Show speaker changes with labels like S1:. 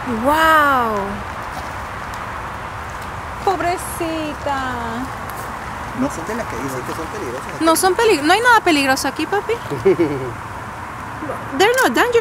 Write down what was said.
S1: Wow. Pobrecita.
S2: No son de las que dicen que son peligrosas.
S1: No son peligrosos. No hay nada peligroso aquí, papi. They're not dangerous.